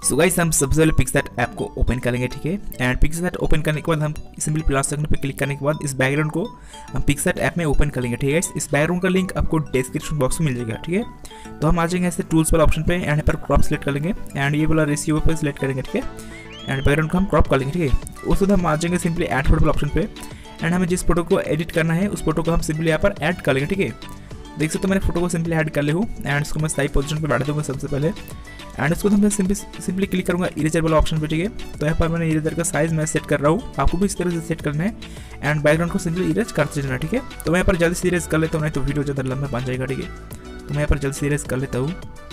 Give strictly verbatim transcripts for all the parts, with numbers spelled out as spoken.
So guys हम सबसे पहले पिक्सआर्ट ऐप को ओपन करेंगे, ठीक है। एंड पिक्सआर्ट ओपन करने के बाद हम सिंपली प्लस आइकन पे क्लिक करने के बाद इस बैकग्राउंड को हम पिक्सआर्ट ऐप में ओपन कर लेंगे, ठीक है। इस बैकग्राउंड का लिंक आपको डिस्क्रिप्शन बॉक्स में मिल जाएगा, ठीक है। तो हम आ जाएंगे ऐसे टूल्स वाला ऑप्शन पे एंड यहाँ पर क्रॉप सेलेक्ट कर लेंगे एंड ये वाला रेशियो पे सिलेक्ट करेंगे, ठीक है। एंड बैकग्राउंड को हम क्रॉप कर लेंगे, ठीक है। उसके बाद हम आ जाएंगे सिंपली ऐड फोटो ऑप्शन पे एंड हमें जिस फोटो को एडिट करना है उस फोटो को हम सिंपली यहाँ पर ऐड कर लेंगे, ठीक है। देख सकते हो मैंने फोटो को सिंपली ऐड कर ले हूँ एंड इसको मैं सही पोजीशन पे बैठा दूंगा सबसे पहले एंड इसको तो मैं सिंपली सिंपली क्लिक करूंगा इरेजर वाला ऑप्शन पे, ठीक है। तो यहाँ पर मैंने इरेजर का साइज मैं सेट कर रहा हूँ, आपको भी इस तरह से सेट करना है एंड बैकग्राउंड को सिंपली इरेज करते जाना, ठीक है। तो मैं यहाँ पर जल्दी से इरेज कर लेता हूँ, नहीं तो वीडियो ज़्यादा लंबा बन जाएगा, ठीक है। तो मैं यहाँ पर जल्दी से इरेज कर लेता हूँ।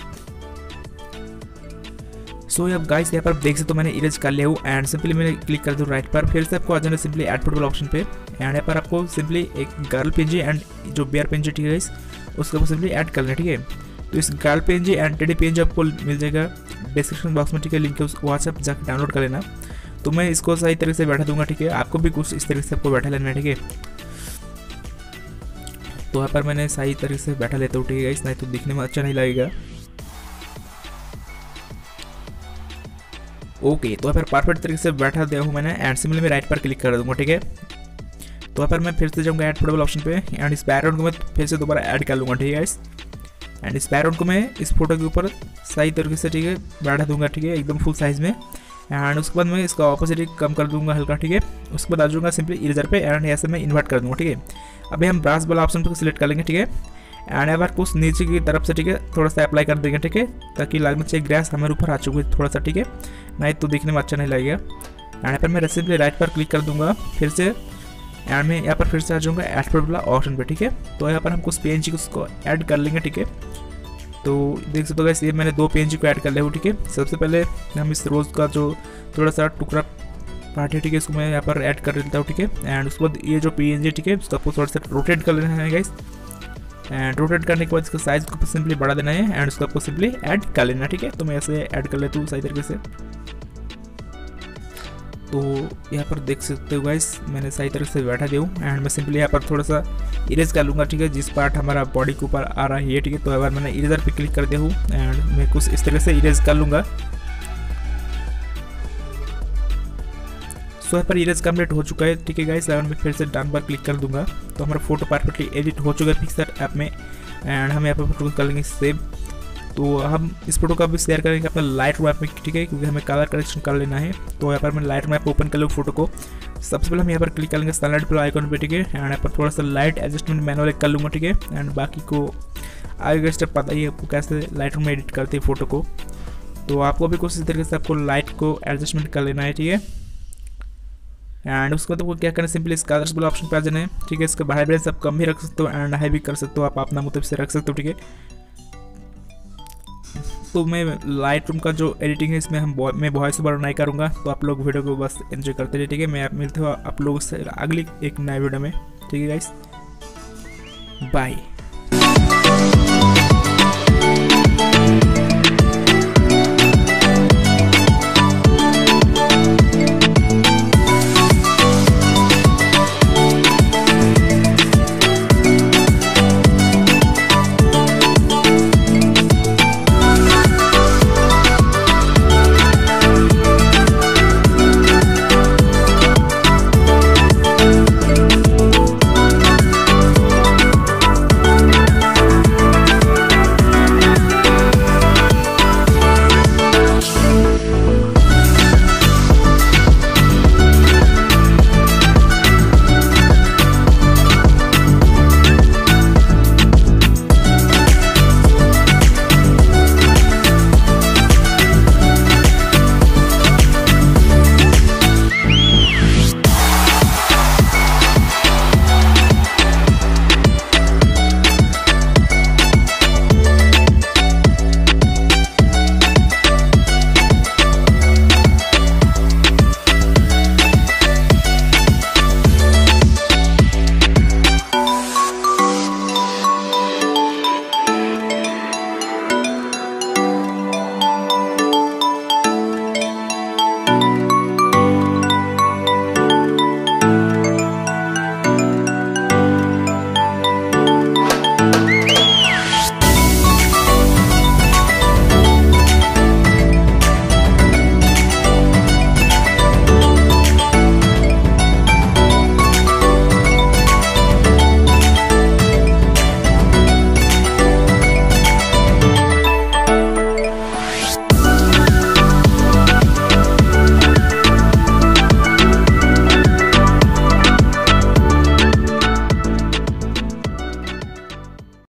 सो अब गाइस यहाँ पर देख सकते हो मैंने इरेज कर लिया हूँ एंड सिंपली मैंने क्लिक कर दूँ राइट पर, फिर से आपको आ जाना सिंपली ऐड फोटो वाला ऑप्शन पे एंड यहाँ पर आपको सिंपली एक गर्ल पेंजी एंड जो बेयर पेंजी, ठीक है, उसको सिंपली ऐड कर लेना, ठीक है। तो इस girl PNG and teddy PNG आपको मिल जाएगा डिस्क्रिप्शन बॉक्स में, ठीक है। लिंक है वहाँ से आप जाकर डाउनलोड कर लेना। तो मैं इसको सही तरीके से बैठा दूंगा, ठीक है। आपको भी कुछ इस तरीके से आपको बैठा लेना है, ठीक है। तो यहाँ पर मैंने सही तरीके से बैठा लेता हूँ, ठीक है, इस नहीं तो दिखने में अच्छा नहीं लगेगा। ओके, तो यहाँ पर परफेक्ट तरीके से बैठा दिया हूँ मैंने एंड सिंपली मैं राइट पर क्लिक कर दूंगा, ठीक है। तो यहाँ पर मैं फिर से जाऊँगा ऐड फोटो वाला ऑप्शन पे एंड इस बैकग्राउंड को मैं फिर से दोबारा ऐड कर लूँगा, ठीक है। एंड इस बैकग्राउंड को मैं इस फोटो के ऊपर सही तरीके से, ठीक है, बैठा दूंगा, ठीक है, एकदम फुल साइज में एंड उसके बाद मैं इसका ऑपोसिटी कम कर दूंगा हल्का, ठीक है। उसके बाद आ जाऊँगा सिंपली इरेजर पे एंड ऐसे मैं इन्वर्ट कर दूंगा, ठीक है। अभी हम ब्रश वाला ऑप्शन पर सिलेक्ट कर लेंगे, ठीक है। एंड यहाँ पर कुछ नीचे की तरफ से, ठीक है, थोड़ा सा अप्लाई कर देंगे, ठीक है, ताकि लगना चाहिए ग्रेस हमारे ऊपर आ चुके थोड़ा सा, ठीक है, नहीं तो दिखने में अच्छा नहीं लगेगा। एंड यहाँ पर मैं सिंपली राइट पर क्लिक कर दूंगा फिर से एंड मैं यहाँ पर फिर से आ जाऊँगा ऐड फोटो वाला ऑप्शन पे, ठीक है। तो यहाँ पर हम कुछ पीएनजी को उसको ऐड कर लेंगे, ठीक है। तो देख सकते हो गाइस ये मैंने दो पीएनजी को ऐड कर लिया हूँ, ठीक है। सबसे पहले हम इस रोज़ का जो थोड़ा सा टुकड़ा पार्ट है, ठीक है, इसको मैं यहाँ पर ऐड कर लेता हूँ, ठीक है। एंड उसके बाद ये जो पीएनजी, ठीक है, उसको आपको थोड़ा सा रोटेट कर लेना है गाइस एंड रोटेट करने के बाद इसका साइज को सिंपली बढ़ा देना है एंड उसको आपको सिंपली ऐड कर लेना, ठीक है। तो मैं ऐसे ऐड कर लेता हूँ सही तरीके से। तो यहाँ पर देख सकते हो गाइस मैंने सही तरीके से बैठा दिया हूँ एंड मैं सिंपली यहाँ पर थोड़ा सा इरेज कर लूँगा, ठीक है, जिस पार्ट हमारा बॉडी के ऊपर आ रहा है ये, ठीक है। तो यहाँ पर मैंने इरेजर पे क्लिक कर दिया हूँ एंड मैं कुछ इस तरह से इरेज कर लूँगा। सो यहाँ पर इरेज कंप्लीट हो चुका है, ठीक है गाइस। अगर मैं फिर से डन पर क्लिक कर दूंगा तो हमारा फोटो परफेक्टली एडिट हो चुका है पिक्सआर्ट ऐप में एंड हम यहाँ पर फोटो कर लेंगे सेव। तो हम इस फोटो का भी शेयर करेंगे अपना लाइट रूम ऐप में, ठीक है, क्योंकि हमें कलर करेक्शन कर लेना है। तो यहाँ पर मैं लाइट रूम ऐप ओपन कर लूँ फोटो को। सबसे पहले हम यहाँ पर क्लिक कर लेंगे सनलाइट पर आइकॉन पे, ठीक है। एंड यहाँ पर थोड़ा सा लाइट एडजस्टमेंट मैनुअल कर लूँगा, ठीक है। एंड बाकी को आगे स्टेप पता ही आपको कैसे लाइट रूम में एडिट करते हैं फोटो को। तो आपको भी कुछ इस तरीके से आपको लाइट को एडजस्टमेंट कर लेना है, ठीक है। एंड उसके बाद आपको क्या करना है, सिंपली इस कलर्स वाला ऑप्शन पे आ जाना है, ठीक है। इसका वाइब्रेंस आप कम भी रख सकते हो एंड हाई भी कर सकते हो, आप अपना मतलब से रख सकते हो, ठीक है। तो मैं लाइट रूम का जो एडिटिंग है इसमें हम मैं वॉइस ओवर नहीं करूँगा, तो आप लोग वीडियो को बस एंजॉय करते रहिए, ठीक है। मैं आप मिलते हो आप लोगों से अगली एक नए वीडियो में, ठीक है गाइस, बाय।